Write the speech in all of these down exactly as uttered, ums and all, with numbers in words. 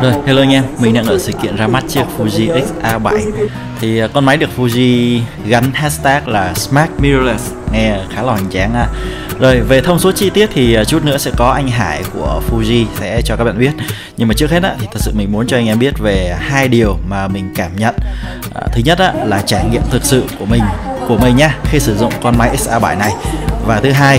Rồi, hello anh em, mình đang ở sự kiện ra mắt chiếc Fuji X A bảy. Thì con máy được Fuji gắn hashtag là Smart Mirrorless, nghe khá là hoành tráng ha. Rồi, về thông số chi tiết thì chút nữa sẽ có anh Hải của Fuji sẽ cho các bạn biết. Nhưng mà trước hết á, thì thật sự mình muốn cho anh em biết về hai điều mà mình cảm nhận. à, Thứ nhất á, là trải nghiệm thực sự của mình của mình nhá khi sử dụng con máy X A bảy này. Và thứ hai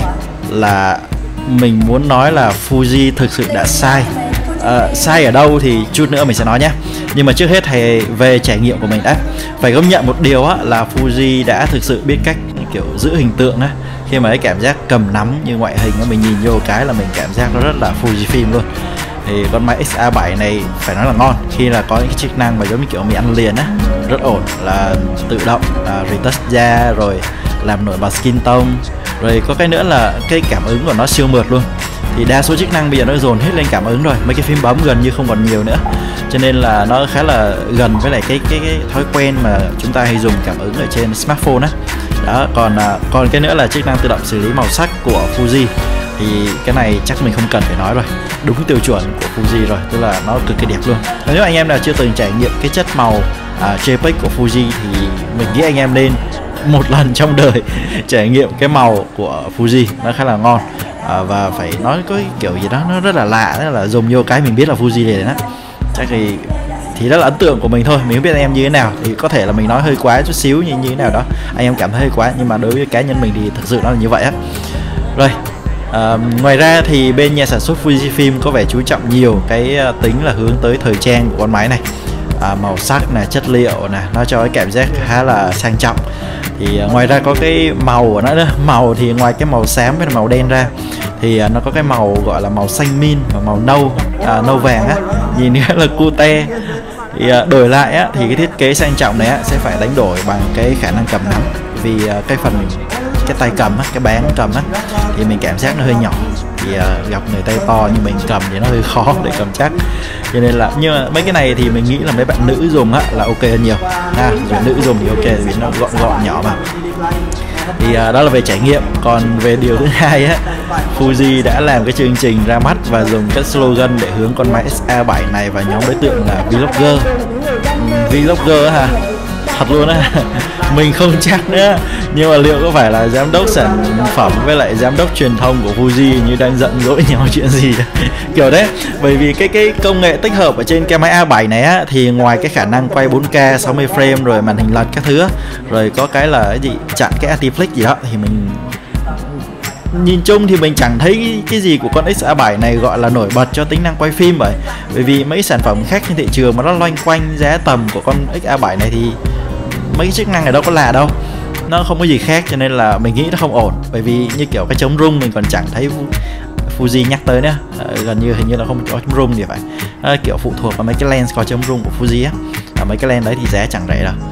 là mình muốn nói là Fuji thực sự đã sai. Uh, sai ở đâu thì chút nữa mình sẽ nói nhé. Nhưng mà trước hết thì về trải nghiệm của mình đã phải công nhận một điều á, là Fuji đã thực sự biết cách kiểu giữ hình tượng á. Khi mà cái cảm giác cầm nắm như ngoại hình á, mình nhìn vô cái là mình cảm giác nó rất là Fujifilm luôn. Thì con máy X A bảy này phải nói là ngon khi là có những cái chức năng mà giống như kiểu mình ăn liền á, rất ổn, là tự động uh, retouch da, rồi làm nổi bật skin tone, rồi có cái nữa là cái cảm ứng của nó siêu mượt luôn. Thì đa số chức năng bây giờ nó dồn hết lên cảm ứng rồi, mấy cái phím bấm gần như không còn nhiều nữa, cho nên là nó khá là gần với lại cái cái, cái thói quen mà chúng ta hay dùng cảm ứng ở trên smartphone á. Đó, còn còn cái nữa là chức năng tự động xử lý màu sắc của Fuji, thì cái này chắc mình không cần phải nói rồi, đúng tiêu chuẩn của Fuji rồi, tức là nó cực kỳ đẹp luôn. Nếu anh em nào chưa từng trải nghiệm cái chất màu à, gi pếch của Fuji thì mình nghĩ anh em nên một lần trong đời trải nghiệm cái màu của Fuji, nó khá là ngon. À, và phải nói có cái kiểu gì đó nó rất là lạ, rất là dùng vô cái mình biết là Fuji này đó. Chắc thì thì đó là ấn tượng của mình thôi, mình không biết anh em như thế nào, thì có thể là mình nói hơi quá chút xíu như như thế nào đó anh em cảm thấy hơi quá, nhưng mà đối với cá nhân mình thì thực sự nó là như vậy á. Rồi à, ngoài ra thì bên nhà sản xuất Fujifilm có vẻ chú trọng nhiều cái tính là hướng tới thời trang của con máy này. À, màu sắc nè, chất liệu nè, nó cho cái cảm giác khá là sang trọng. Thì uh, ngoài ra có cái màu của nó nữa, màu thì ngoài cái màu xám với màu đen ra thì uh, nó có cái màu gọi là màu xanh min và màu nâu, uh, nâu vàng á, nhìn nữa là cute. Thì uh, đổi lại á, thì cái thiết kế sang trọng này á, sẽ phải đánh đổi bằng cái khả năng cầm nắm, vì uh, cái phần cái tay cầm á, cái bán cầm á, thì mình cảm giác nó hơi nhỏ. Thì uh, gặp người tay to như mình cầm thì nó hơi khó để cầm chắc, cho nên là nhưng mà mấy cái này thì mình nghĩ là mấy bạn nữ dùng á là ok hơn nhiều ha. Rồi nữ dùng thì ok vì nó gọn gọn nhỏ mà. Thì uh, đó là về trải nghiệm. Còn về điều thứ hai á, Fuji đã làm cái chương trình ra mắt và dùng cái slogan để hướng con máy X A bảy này vào nhóm đối tượng là vlogger. Vlogger hả? Thật luôn á. Mình không chắc nữa, nhưng mà liệu có phải là giám đốc sản phẩm với lại giám đốc truyền thông của Fuji như đang giận dỗi nhau chuyện gì kiểu đấy. Bởi vì cái cái công nghệ tích hợp ở trên cái máy A bảy này á, thì ngoài cái khả năng quay bốn K sáu mươi frame rồi màn hình lật các thứ, rồi có cái là cái gì chặn cái anti-flick gì đó, thì mình nhìn chung thì mình chẳng thấy cái gì của con X A bảy này gọi là nổi bật cho tính năng quay phim. Bởi bởi vì mấy sản phẩm khác trên thị trường mà nó loanh quanh giá tầm của con X A bảy này thì mấy cái chức năng này đâu có là đâu, nó không có gì khác, cho nên là mình nghĩ nó không ổn. Bởi vì như kiểu cái chống rung mình còn chẳng thấy Fuji nhắc tới nữa, à, gần như hình như là không có chống rung thì phải, à, kiểu phụ thuộc vào mấy cái lens có chống rung của Fuji á, à, mấy cái lens đấy thì giá chẳng rẻ đâu.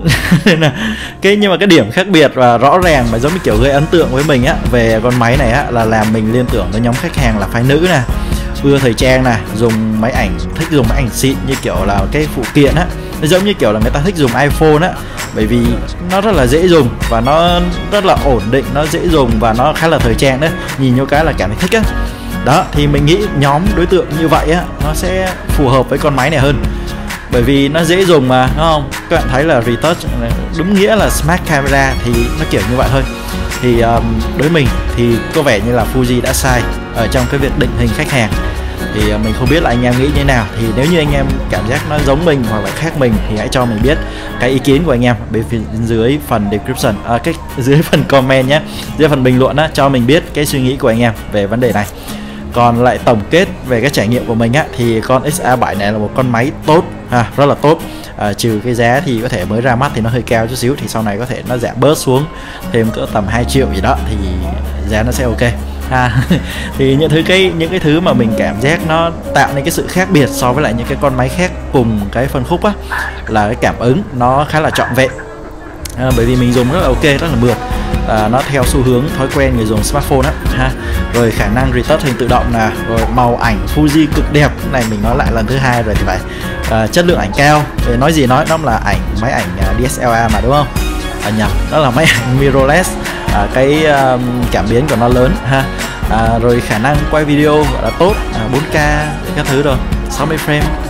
Nên là cái nhưng mà cái điểm khác biệt và rõ ràng mà giống như kiểu gây ấn tượng với mình á về con máy này á, là làm mình liên tưởng tới nhóm khách hàng là phái nữ nè, ưa thời trang nè, dùng máy ảnh, thích dùng máy ảnh xịn, như kiểu là cái phụ kiện á, nó giống như kiểu là người ta thích dùng iPhone á, bởi vì nó rất là dễ dùng và nó rất là ổn định, nó dễ dùng và nó khá là thời trang đấy, nhìn vô cái là cảm thấy thích á. Đó, thì mình nghĩ nhóm đối tượng như vậy á, nó sẽ phù hợp với con máy này hơn, bởi vì nó dễ dùng mà, đúng không? Các bạn thấy là retouch đúng nghĩa là smart camera thì nó kiểu như vậy thôi. Thì um, đối với mình thì có vẻ như là Fuji đã sai ở trong cái việc định hình khách hàng. Thì uh, mình không biết là anh em nghĩ như thế nào, thì nếu như anh em cảm giác nó giống mình hoặc là khác mình thì hãy cho mình biết cái ý kiến của anh em bên phía dưới phần description, à, cái dưới phần comment nhé, dưới phần bình luận á, cho mình biết cái suy nghĩ của anh em về vấn đề này. Còn lại tổng kết về cái trải nghiệm của mình á, thì con X A bảy này là một con máy tốt ha, rất là tốt. À, trừ cái giá thì có thể mới ra mắt thì nó hơi cao chút xíu, thì sau này có thể nó giảm bớt xuống thêm cỡ tầm hai triệu gì đó thì giá nó sẽ ok ha. Thì những thứ cái những cái thứ mà mình cảm giác nó tạo nên cái sự khác biệt so với lại những cái con máy khác cùng cái phân khúc á, là cái cảm ứng nó khá là trọn vẹn. À, bởi vì mình dùng rất là ok, rất là mượt. À, nó theo xu hướng thói quen người dùng smartphone á ha. Rồi khả năng retouch hình tự động nè, rồi màu ảnh Fuji cực đẹp, cái này mình nói lại lần thứ hai rồi thì phải. À, chất lượng ảnh cao, để nói gì nói, nó là ảnh máy ảnh uh, đê ét lờ rờ mà, đúng không? À, nhầm, nó là máy ảnh mirrorless, à, cái um, cảm biến của nó lớn ha. À, rồi khả năng quay video gọi là tốt, à, bốn K các thứ rồi, sáu mươi frame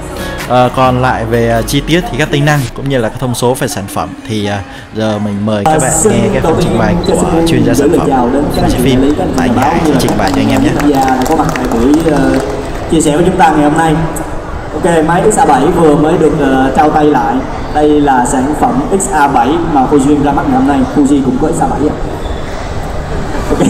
À, còn lại về uh, chi tiết thì các tính năng cũng như là các thông số về sản phẩm thì uh, giờ mình mời các bạn à, nghe cái phần trình bày của uh, chuyên gia sản phẩm Fujifilm tại Hải sẽ trình bày cho anh em nhé. Có mặt tại buổi uh, chia sẻ với chúng ta ngày hôm nay. Ok, máy X A bảy vừa mới được uh, trao tay lại. Đây là sản phẩm X A bảy mà Fujifilm ra mắt ngày hôm nay. Fuji cũng có X A bảy à. Ok.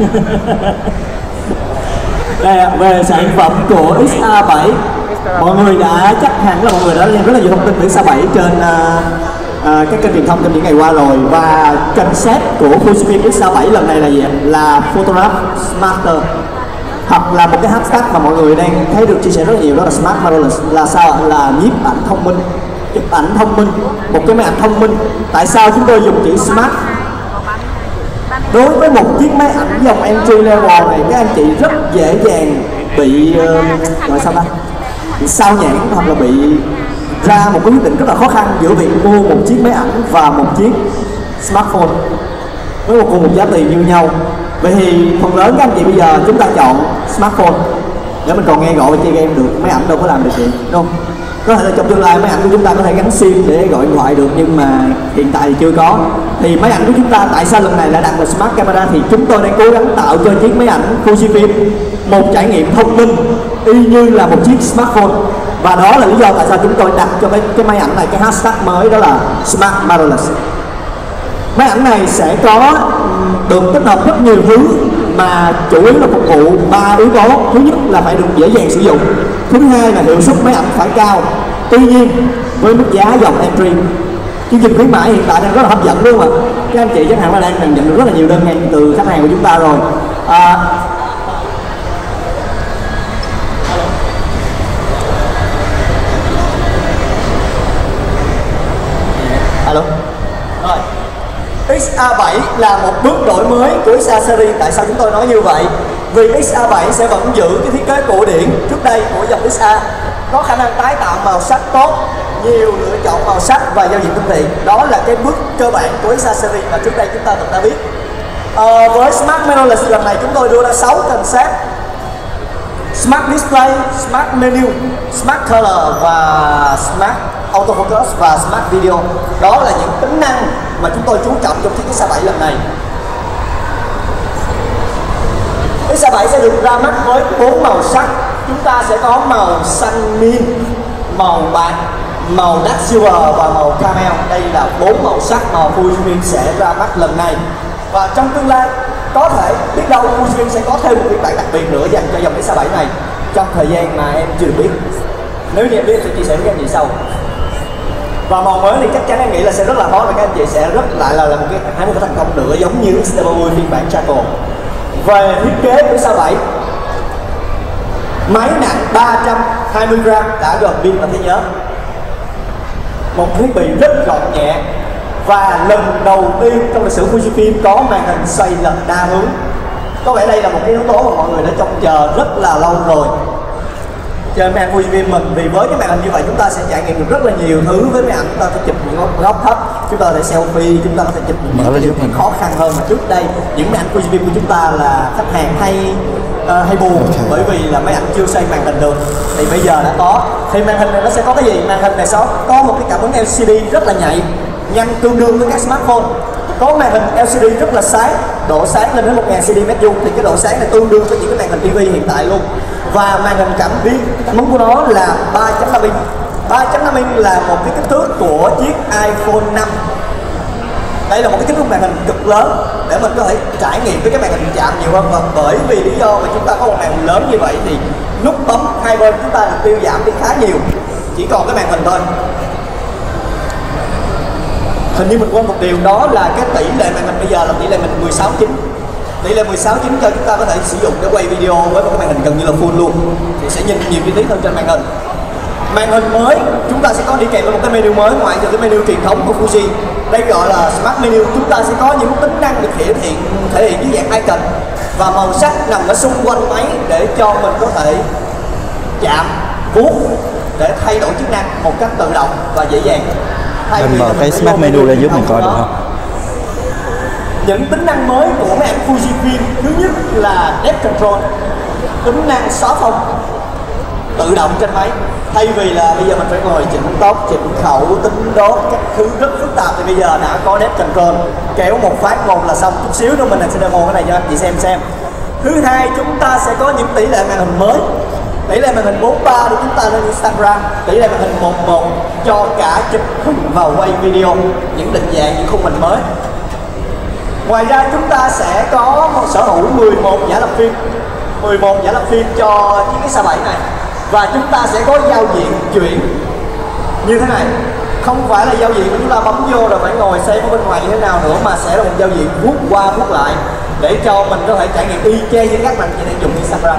Đây, về sản phẩm của X A bảy, mọi người đã chắc hẳn là mọi người đã xem rất là nhiều thông tin về X A bảy trên uh, uh, các kênh truyền thông trong những ngày qua rồi. Và concept của Fujifilm X A bảy lần này là gì? Là Photograph Smarter, hoặc là một cái hashtag mà mọi người đang thấy được chia sẻ rất là nhiều, đó là Smart Mirrorless. Là sao? Là nhiếp ảnh thông minh, chụp ảnh thông minh, một cái máy ảnh thông minh. Tại sao chúng tôi dùng chữ Smart? Đối với một chiếc máy ảnh dòng entry level này, các anh chị rất dễ dàng bị uh, gọi sao ta? Bị sao nhãng, hoặc là bị ra một cái quyết định rất là khó khăn giữa việc mua một chiếc máy ảnh và một chiếc smartphone với một cùng một giá tiền như nhau. Vậy thì phần lớn các anh chị bây giờ chúng ta chọn smartphone để mình còn nghe gọi và chơi game được, máy ảnh đâu có làm được chuyện, đúng không? Có thể là trong tương lai máy ảnh của chúng ta có thể gắn sim để gọi điện thoại được, nhưng mà hiện tại thì chưa có. Thì máy ảnh của chúng ta tại sao lần này lại đặt là smart camera? Thì chúng tôi đang cố gắng tạo cho chiếc máy ảnh Fujifilm một trải nghiệm thông minh y như là một chiếc smartphone. Và đó là lý do tại sao chúng tôi đặt cho cái, cái máy ảnh này cái hashtag mới, đó là Smart Mirrorless. Máy ảnh này sẽ có được tích hợp rất nhiều thứ mà chủ yếu là phục vụ ba yếu tố. Thứ nhất là phải được dễ dàng sử dụng. Thứ hai là hiệu suất máy ảnh phải cao. Tuy nhiên với mức giá dòng entry, chương trình khuyến mãi hiện tại đang rất là hấp dẫn, đúng không ạ? Các anh chị chắc hẳn là đang nhận được rất là nhiều đơn ngay từ khách hàng của chúng ta rồi. À, Alo. Rồi. X A bảy là một bước đổi mới của X A series. Tại sao chúng tôi nói như vậy? Vì X A bảy sẽ vẫn giữ cái thiết kế cổ điển trước đây của dòng X A, có khả năng tái tạo màu sắc tốt, nhiều lựa chọn màu sắc và giao diện thân thiện. Đó là cái bước cơ bản của X A series mà trước đây chúng ta từng đã biết. À, với Smart Mirrorless lần này chúng tôi đưa ra sáu concept: Smart Display, Smart Menu, Smart Color và Smart Autofocus và Smart Video. Đó là những tính năng mà chúng tôi chú trọng trong chiếc X A bảy lần này. X A bảy sẽ được ra mắt với bốn màu sắc. Chúng ta sẽ có màu xanh min, màu bạc, màu dark silver và màu camel. Đây là bốn màu sắc mà Fujifilm sẽ ra mắt lần này. Và trong tương lai có thể biết đâu Fujifilm sẽ có thêm một phiên bản đặc biệt nữa dành cho dòng X A bảy này trong thời gian mà em chưa được biết. Nếu như em biết thì chia sẻ với các anh chị sau. Và màu mới thì chắc chắn em nghĩ là sẽ rất là hot và các anh chị sẽ rất lại là, là một cái hai một cái thành công nữa, giống như X T ba mươi phiên bản Charcoal. Về thiết kế của X A bảy, máy nặng ba trăm hai mươi gram đã gồm pin và thế nhớ, một thiết bị rất gọn nhẹ và lần đầu tiên trong lịch sử Fujifilm có màn hình xoay lật đa hướng. Có vẻ đây là một cái yếu tố mà mọi người đã trông chờ rất là lâu rồi trên máy ảnh Fujifilm mình. Vì với cái màn hình như vậy chúng ta sẽ trải nghiệm được rất là nhiều thứ với máy ảnh. Chúng ta có thể chụp những góc thấp, chúng ta có thể selfie, chúng ta có thể chụp những điều kiện khó khăn hơn mà trước đây những máy ảnh Fujifilm của chúng ta là khách hàng hay uh, hay buồn okay. Bởi vì là máy ảnh chưa xoay màn hình được. Thì bây giờ đã có. Thì màn hình này nó sẽ có cái gì? Màn hình này sẽ có một cái cảm ứng L C D rất là nhạy, nhanh tương đương với các smartphone. Có màn hình L C D rất là sáng, độ sáng lên đến một nghìn C D mét vuông, thì cái độ sáng này tương đương với những cái màn hình ti vi hiện tại luôn. Và màn hình cảm biến, cảm ứng của nó là ba chấm năm inch. ba chấm năm inch là một cái kích thước của chiếc iPhone năm. Đây là một cái kích thước màn hình cực lớn để mình có thể trải nghiệm với cái màn hình chạm nhiều hơn. Và bởi vì lý do mà chúng ta có một màn hình lớn như vậy thì nút bấm hai bên chúng ta được tiêu giảm đi khá nhiều, chỉ còn cái màn hình thôi. Hình như mình quên một điều, đó là cái tỷ lệ màn hình bây giờ là tỷ lệ màn hình mười sáu chín. Tỷ lệ mười sáu chín cho chúng ta có thể sử dụng để quay video với một cái màn hình gần như là full luôn, thì sẽ nhìn nhiều chi tiết hơn trên màn hình. Màn hình mới chúng ta sẽ có đi kèm với một cái menu mới ngoài từ cái menu truyền thống của Fuji. Đây gọi là Smart Menu. Chúng ta sẽ có những tính năng được thể hiện thể hiện dưới dạng icon và màu sắc nằm ở xung quanh máy để cho mình có thể chạm, vuốt để thay đổi chức năng một cách tự động và dễ dàng. Thay mình mở cái Smart Menu lên giúp mình coi được không? Những tính năng mới của máy ảnh Fujifilm, thứ nhất là Depth Control, tính năng xóa phông. tự động trên máy. Thay vì là bây giờ mình phải ngồi chỉnh tóc, chỉnh khẩu, tính đốt các thứ rất phức tạp, thì bây giờ đã có Depth Control, kéo một phát một là xong. Chút xíu nữa mình sẽ demo cái này cho anh chị xem xem. Thứ hai, chúng ta sẽ có những tỷ lệ màn hình mới. Tỷ lệ màn hình bốn ba để chúng ta lên Instagram, tỷ lệ màn hình một một cho cả chụp hình và quay video, những định dạng, những khung hình mới. Ngoài ra chúng ta sẽ có một sở hữu mười một giả lập phim, mười một giả lập phim cho những cái Sa bảy này. Và chúng ta sẽ có giao diện chuyển như thế này. Không phải là giao diện của chúng ta bấm vô rồi phải ngồi xem ở bên ngoài như thế nào nữa, mà sẽ là một giao diện vuốt qua vuốt lại để cho mình có thể trải nghiệm y chang như các bạn chỉ đang dùng Instagram.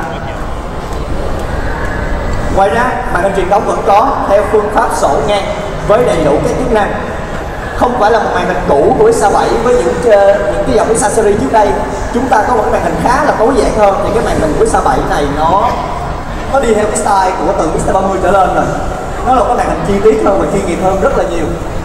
Ngoài ra, màn hình truyền thống vẫn có theo phương pháp sổ ngang với đầy đủ các chức năng. Không phải là một màn hình cũ của Sa bảy với những những cái dòng accessory trước đây. Chúng ta có một cái màn hình khá là tối giản hơn, thì cái màn hình của Sa bảy này nó nó đi theo cái style của từ X ba mươi trở lên rồi. Nó là một cái màn hình chi tiết hơn và chuyên nghiệp hơn rất là nhiều.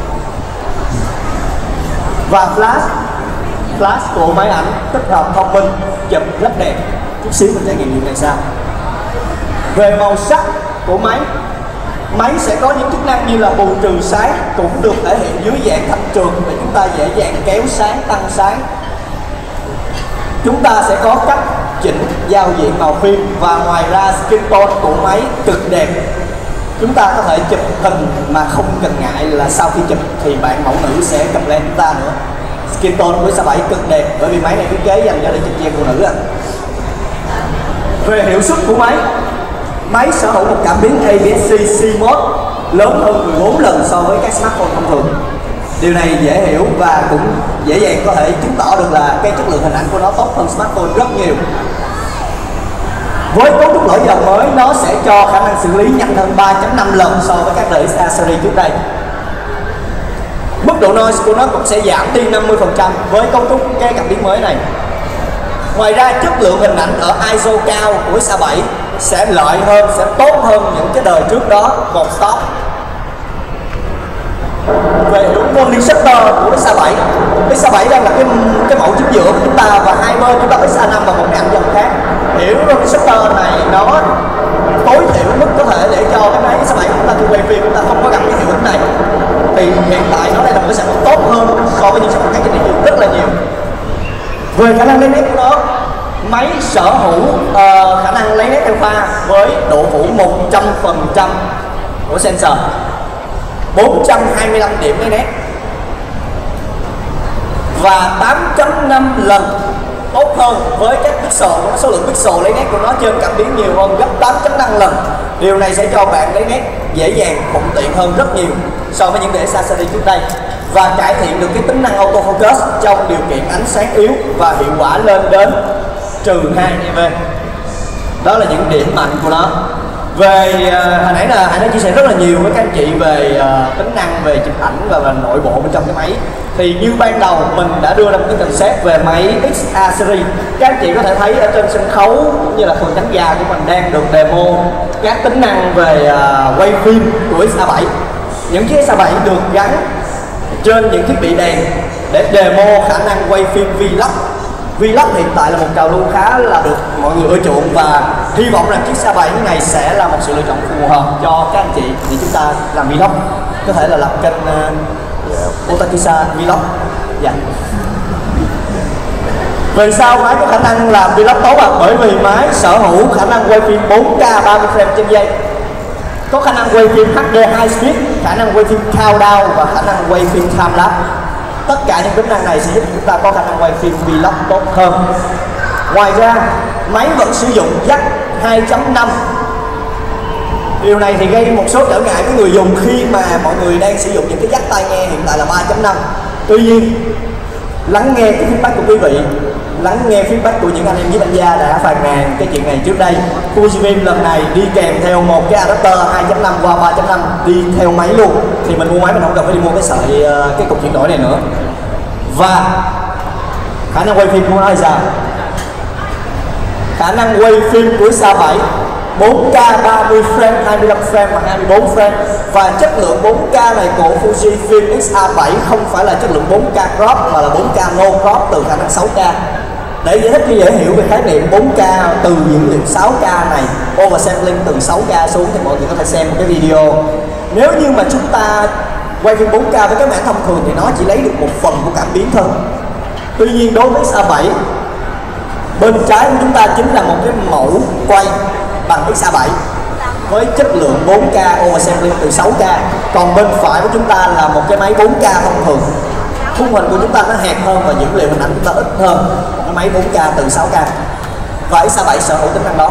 Và flash, flash của máy ảnh tích hợp thông minh, chụp rất đẹp. Chút xíu mình trải nghiệm điều này sao. Về màu sắc của máy, máy sẽ có những chức năng như là bù trừ sáng, cũng được thể hiện dưới dạng thanh trường để chúng ta dễ dàng kéo sáng, tăng sáng. Chúng ta sẽ có cách chỉnh giao diện màu phim, và ngoài ra skin tone của máy cực đẹp. Chúng ta có thể chụp hình mà không cần ngại là sau khi chụp thì bạn mẫu nữ sẽ cầm lên chúng ta nữa. Skin tone của Sa bảy cực đẹp bởi vì máy này thiết kế dành cho để chụp che phụ nữ. Về hiệu suất của máy, máy sở hữu một cảm biến A P S C C mode lớn hơn mười bốn lần so với các smartphone thông thường. Điều này dễ hiểu và cũng dễ dàng có thể chứng tỏ được là cái chất lượng hình ảnh của nó tốt hơn smartphone rất nhiều. Với cấu trúc lỗi dần mới, nó sẽ cho khả năng xử lý nhanh hơn ba chấm năm lần so với các đời X A series trước đây. Mức độ noise của nó cũng sẽ giảm đi năm mươi phần trăm với cấu trúc cái cảm biến mới này. Ngoài ra, chất lượng hình ảnh ở i ét o cao của Sa bảy sẽ lợi hơn, sẽ tốt hơn những cái đời trước đó một stop. Về hiệu Morning Shutter của Sa bảy, Sa bảy đang là cái cái mẫu chính giữa của chúng ta, và hai bên chúng ta có X A năm và một cái ảnh dòng khác. Hiệu Morning Shutter này nó tối thiểu mức có thể để cho cái máy Sa bảy của chúng ta khi quay phim chúng ta không có gặp cái hiệu ứng này. Thì hiện tại nó đây là một cái sản phẩm tốt hơn so với những sản phẩm khác trên thị trường rất là nhiều. Về khả năng lấy nét của nó, máy sở hữu uh, khả năng lấy nét theo pha với độ phủ một trăm phần trăm của sensor, bốn trăm hai mươi lăm điểm lấy nét và tám chấm năm lần tốt hơn với các pixel của nó. Số lượng pixel lấy nét của nó trên cảm biến nhiều hơn gấp tám chấm năm lần. Điều này sẽ cho bạn lấy nét dễ dàng, thuận tiện hơn rất nhiều so với những đĩa Sa series trước đây, và cải thiện được cái tính năng autofocus trong điều kiện ánh sáng yếu và hiệu quả lên đến trừ hai e vê. Đó là những điểm mạnh của nó. Về uh, hồi nãy là Hải đã chia sẻ rất là nhiều với các anh chị về uh, tính năng về chụp ảnh và về nội bộ bên trong cái máy. Thì như ban đầu mình đã đưa ra một cái concept về máy X A series. Các anh chị có thể thấy ở trên sân khấu cũng như là phần cánh gà của mình đang được demo các tính năng về uh, quay phim của X A bảy. Những chiếc X A bảy được gắn trên những thiết bị đèn để demo khả năng quay phim vlog. Vlog hiện tại là một trào lưu khá là được mọi người ưa chuộng, và hy vọng rằng chiếc Sa bảy này sẽ là một sự lựa chọn phù hợp cho các anh chị để chúng ta làm vlog. Có thể là lập kênh uh, Otakisa Vlog. Dạ. Về sau máy có khả năng làm vlog tốt ạ, bởi vì máy sở hữu khả năng quay phim bốn K ba mươi frame trên giây, có khả năng quay phim H D high speed, khả năng quay phim countdown và khả năng quay phim time lapse. Tất cả những tính năng này sẽ giúp chúng ta có khả năng quay phim vlog tốt hơn. Ngoài ra, máy vẫn sử dụng jack hai chấm năm. Điều này thì gây một số trở ngại với người dùng khi mà mọi người đang sử dụng những cái jack tai nghe hiện tại là ba chấm năm. Tuy nhiên, lắng nghe cái feedback của quý vị, lắng nghe feedback của những anh em nhiếp ảnh gia đã phàn nàn cái chuyện này trước đây. Fujifilm lần này đi kèm theo một cái adapter hai chấm năm qua ba chấm năm đi theo máy luôn, thì mình mua máy mình không cần phải đi mua cái sợi cái cục chuyển đổi này nữa. Và khả năng quay phim của nó là sao? Khả năng quay phim của Sa bảy bốn K ba mươi frame, hai mươi lăm frame và hai mươi bốn frame. Và chất lượng bốn K này của Fujifilm X A bảy không phải là chất lượng bốn K crop mà là bốn K no crop từ khả năng sáu K. Để giải thích cho dễ hiểu về khái niệm bốn K từ dữ liệu sáu K này, oversampling từ sáu K xuống, thì mọi người có thể xem một cái video. Nếu như mà chúng ta quay phim bốn K với cái mảng thông thường thì nó chỉ lấy được một phần của cảm biến thôi. Tuy nhiên đối với X A bảy, bên trái của chúng ta chính là một cái mẫu quay bằng X A bảy với chất lượng bốn K oversampling từ sáu K. Còn bên phải của chúng ta là một cái máy bốn K thông thường. Khung hình của chúng ta nó hẹp hơn và dữ liệu hình ảnh chúng ta ít hơn một cái máy bốn K từ sáu K. Và X A bảy sở hữu tính năng đó.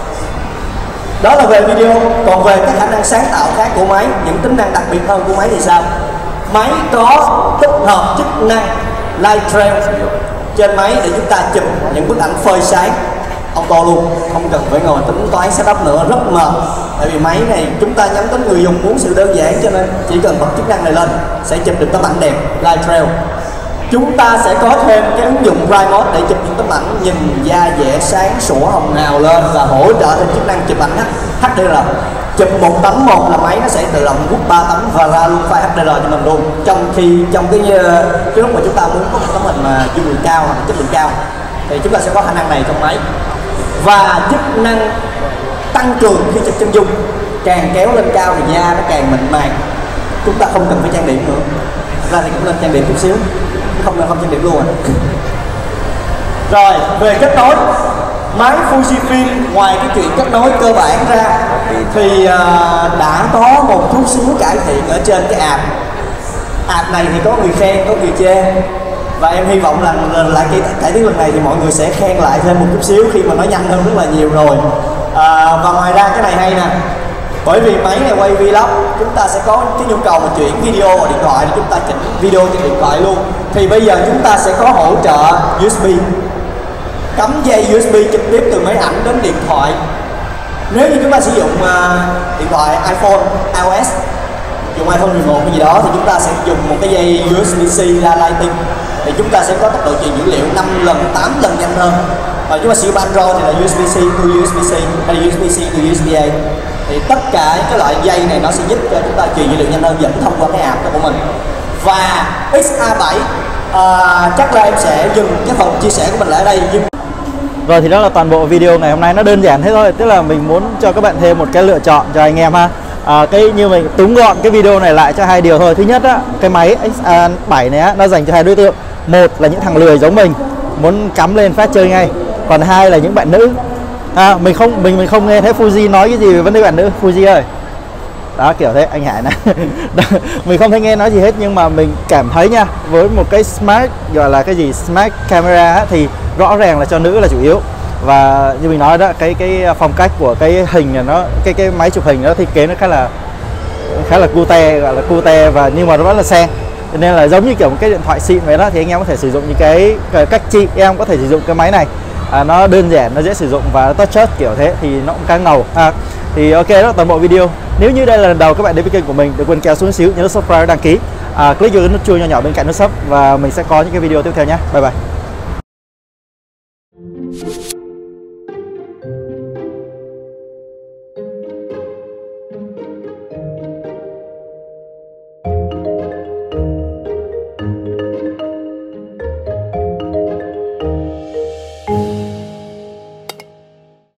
Đó là về video. Còn về các khả năng sáng tạo khác của máy, những tính năng đặc biệt hơn của máy thì sao? Máy có tích hợp chức năng Light Trail trên máy để chúng ta chụp những bức ảnh phơi sáng auto luôn, không cần phải ngồi tính toán setup nữa, rất mệt. Tại vì máy này chúng ta nhắm đến người dùng muốn sự đơn giản, cho nên chỉ cần bật chức năng này lên sẽ chụp được tấm ảnh đẹp Light Trail. Chúng ta sẽ có thêm cái ứng dụng Bright Mode để chụp những tấm ảnh nhìn da dẻ sáng sủa hồng hào lên, và hỗ trợ thêm chức năng chụp ảnh H D R. Chụp một tấm một là máy nó sẽ tự động rút ba tấm và ra luôn file H D R cho mình luôn. Trong khi trong cái cái lúc mà chúng ta muốn có một tấm hình mà dung lượng cao hoặc chất lượng cao thì chúng ta sẽ có khả năng này trong máy. Và chức năng tăng cường khi chụp chân dung, càng kéo lên cao thì da nó càng mịn màng, chúng ta không cần phải trang điểm nữa. Thật ra thì cũng nên trang điểm chút xíu, không nên không trang điểm luôn à. Rồi về kết nối, máy Fujifilm ngoài cái chuyện kết nối cơ bản ra thì uh, đã có một chút xíu cải thiện ở trên cái app. App này thì có người khen, có người chê, và em hy vọng là lại cái cải tiến lần này thì mọi người sẽ khen lại thêm một chút xíu khi mà nó nhanh hơn rất là nhiều rồi. À, và ngoài ra cái này hay nè, bởi vì máy này quay vlog, chúng ta sẽ có cái nhu cầu mà chuyển video vào điện thoại thì chúng ta chỉnh video trên điện thoại luôn. Thì bây giờ chúng ta sẽ có hỗ trợ u ét bê, cắm dây u ét bê trực tiếp từ máy ảnh đến điện thoại. Nếu như chúng ta sử dụng uh, điện thoại iPhone, iOS, dùng iPhone mười một hay gì đó thì chúng ta sẽ dùng một cái dây u ét bê-C ra Lighting, thì chúng ta sẽ có tốc độ truyền dữ liệu năm lần, tám lần nhanh hơn. Và chúng ta sử dụng Android thì là u ét bê-C to u ét bê-C hay là u ét bê-C to u ét bê-A. Thì tất cả cái loại dây này nó sẽ giúp cho chúng ta truyền dữ liệu nhanh hơn dẫn thông qua cái app của mình. Và X A bảy uh, chắc là em sẽ dừng cái phần chia sẻ của mình lại ở đây. Rồi thì đó là toàn bộ video ngày hôm nay, nó đơn giản thế thôi, tức là mình muốn cho các bạn thêm một cái lựa chọn cho anh em ha. À, cái như mình túm gọn cái video này lại cho hai điều thôi. Thứ nhất á, cái máy X A bảy này á, nó dành cho hai đối tượng. Một là những thằng lười giống mình, muốn cắm lên phát chơi ngay. Còn hai là những bạn nữ. À, mình không mình mình không nghe thấy Fuji nói cái gì về vấn đề bạn nữ. Fuji ơi, đó kiểu thế anh Hải này. Mình không thấy nghe nói gì hết, nhưng mà mình cảm thấy nha, với một cái smart gọi là cái gì smart camera á, thì rõ ràng là cho nữ là chủ yếu. Và như mình nói đó, cái cái phong cách của cái hình này, nó cái cái máy chụp hình nó thiết kế nó khá là khá là cute, gọi là cute, và nhưng mà nó rất là sang. Cho nên là giống như kiểu một cái điện thoại xịn vậy đó, thì anh em có thể sử dụng những cái, cái cách chị em có thể sử dụng cái máy này. À, nó đơn giản, nó dễ sử dụng và nó touch chất kiểu thế thì nó cũng khá ngầu. À, thì ok, đó là toàn bộ video. Nếu như đây là lần đầu các bạn đến với kênh của mình, đừng quên kéo xuống xíu nhớ subscribe, đăng ký, à, click vào cái nút chuông nhỏ nhỏ bên cạnh nút sub, và mình sẽ có những cái video tiếp theo nhé. Bye bye.